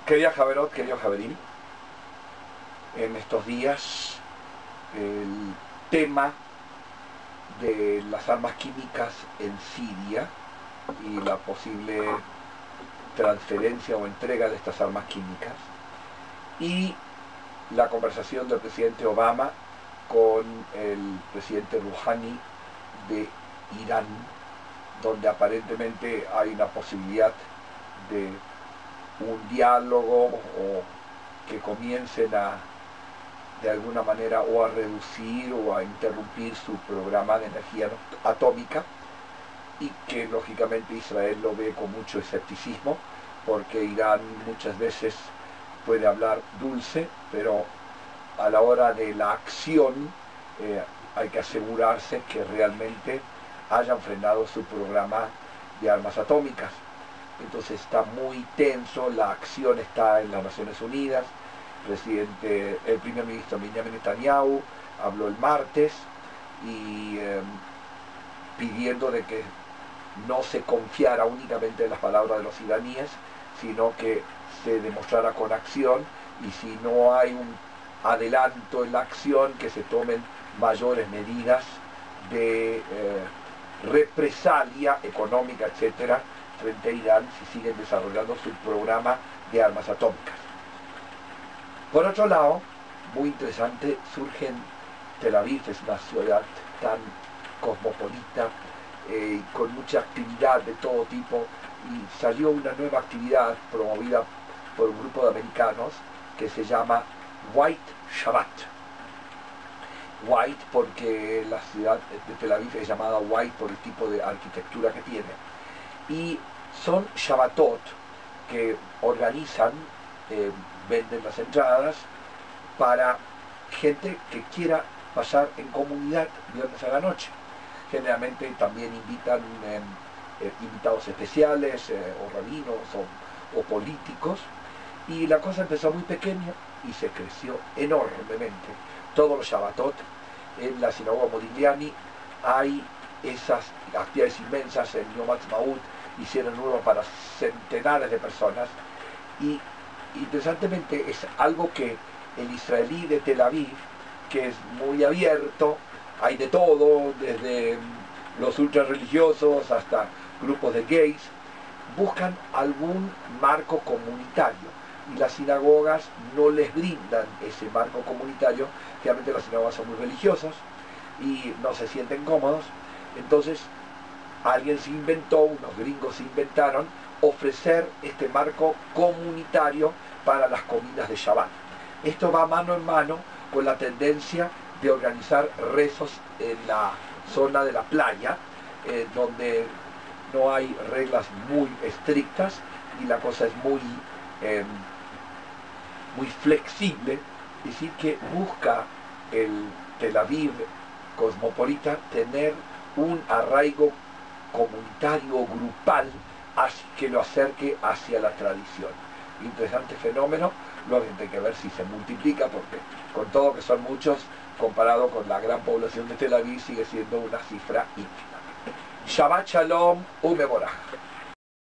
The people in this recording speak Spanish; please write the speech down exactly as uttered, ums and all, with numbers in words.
Querida Javerot, querido Javerín, en estos días el tema de las armas químicas en Siria y la posible transferencia o entrega de estas armas químicas y la conversación del presidente Obama con el presidente Rouhani de Irán, donde aparentemente hay una posibilidad de un diálogo o que comiencen a de alguna manera o a reducir o a interrumpir su programa de energía atómica, y que lógicamente Israel lo ve con mucho escepticismo, porque Irán muchas veces puede hablar dulce, pero a la hora de la acción eh, hay que asegurarse que realmente hayan frenado su programa de armas atómicas. Entonces está muy tenso, la acción está en las Naciones Unidas. El presidente, el primer ministro Benjamin Netanyahu habló el martes y eh, pidiendo de que no se confiara únicamente en las palabras de los iraníes, sino que se demostrara con acción, y si no hay un adelanto en la acción, que se tomen mayores medidas de eh, represalia económica, etcétera, frente a Irán si siguen desarrollando su programa de armas atómicas. Por otro lado, muy interesante, surge en Tel Aviv, es una ciudad tan cosmopolita, eh, con mucha actividad de todo tipo, y salió una nueva actividad promovida por un grupo de americanos que se llama White Shabbat. White porque la ciudad de Tel Aviv es llamada White por el tipo de arquitectura que tiene, y son Shabbatot que organizan, eh, venden las entradas para gente que quiera pasar en comunidad viernes a la noche. Generalmente también invitan eh, eh, invitados especiales, eh, o rabinos o, o políticos, y la cosa empezó muy pequeña y se creció enormemente. Todos los Shabbatot en la sinagoga Modigliani hay esas actividades inmensas. En Yom Ha'atzmaut hicieron uno para centenares de personas, y interesantemente es algo que el israelí de Tel Aviv, que es muy abierto, hay de todo, desde los ultra religiosos hasta grupos de gays, buscan algún marco comunitario, y las sinagogas no les brindan ese marco comunitario. Realmente las sinagogas son muy religiosas y no se sienten cómodos. Entonces alguien se inventó, unos gringos se inventaron ofrecer este marco comunitario para las comidas de Shabbat. Esto va mano en mano con la tendencia de organizar rezos en la zona de la playa, eh, donde no hay reglas muy estrictas y la cosa es muy, eh, muy flexible. Es decir, que busca el Tel Aviv cosmopolita tener un arraigo comunitario, grupal, así que lo acerque hacia la tradición. Interesante fenómeno, luego hay que ver si se multiplica, porque con todo que son muchos, comparado con la gran población de Tel Aviv, sigue siendo una cifra ínfima. Shabbat Shalom Umeborah.